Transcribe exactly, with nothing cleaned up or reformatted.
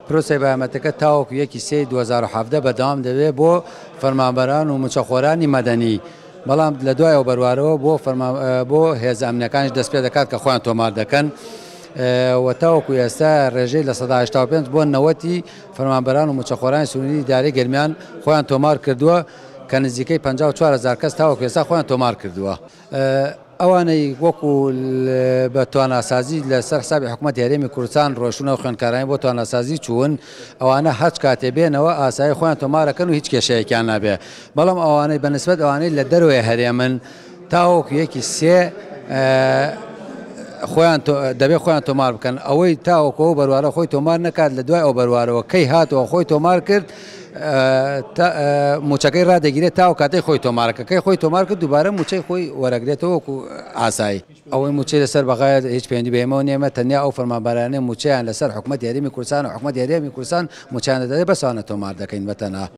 پرۆسی بەیانمەتەکە تاوەکو یەکی سێی دوو هەزار و حەڤدە بەردەوام دەبێت بۆ فەرمانبەران و موچەخۆرانی مەدەنی. بەڵام لە دوایەوە بەروارەوە بۆ بۆ هێزە ئەمنیەکانیش دەست پێ دەکات کە خۆیان تۆمار دەکەن و تاوەکو ئێستا ڕێژەی لە سەدا هەشتا و پێنج بۆ نەوەتی فەرمانبەران و موچەخۆرانی سنووری ئیدارەی گەرمیان خۆیان تۆمار کردووە کە نزیکەی پەنجا و چوار هەزار کەس تاوەکو ئێستا خۆیان تۆمار کردووە. ئەوانەی وەکو بە تواناسازی لەسەر حسابی حکوومەتی هەرێمی کوردستان ڕۆشتنە و خوێندکارانی بۆ تواناسازی چوون، ئەوانە هەچ کاتێ بێنەوە ئاسایی خۆیان تۆمارەکەن و هیچ کێشەیەکیان نابێ. بەڵام ئەوانەی بەنسبەت ئەوانەی لە دەروێ هەرێمن تاوەکو یەکی سێ خۆیان دەبێت خۆیان تۆمار بکەن. ئەوەی تاوەکەەوە بەروارە خۆی تۆمار نەکات لە دوای ئەو بەروارەوە کەی هاتەوە خۆی تۆمار کرد موچەکەی ڕادەگیرێت تاو کاتەی خۆی تۆمارەکەکەی خۆی تۆمار کرد دووبارە موچەی خۆی وەرەگرێتەوە وەکو ئاسایی. ئەوەی موچەی لەسەر بەغایەت هیچ پەیوەندی بەێمەوە نیەمە، تەنیا ئەو فەرمانبەرانەی موچەیان لەسەر حکوومەتی هەرێمی کوردستان و حکوومەتی هەرێمی کوردستان موچیان دەدەێت بەسانە تۆمار دەکەین بەتەنها.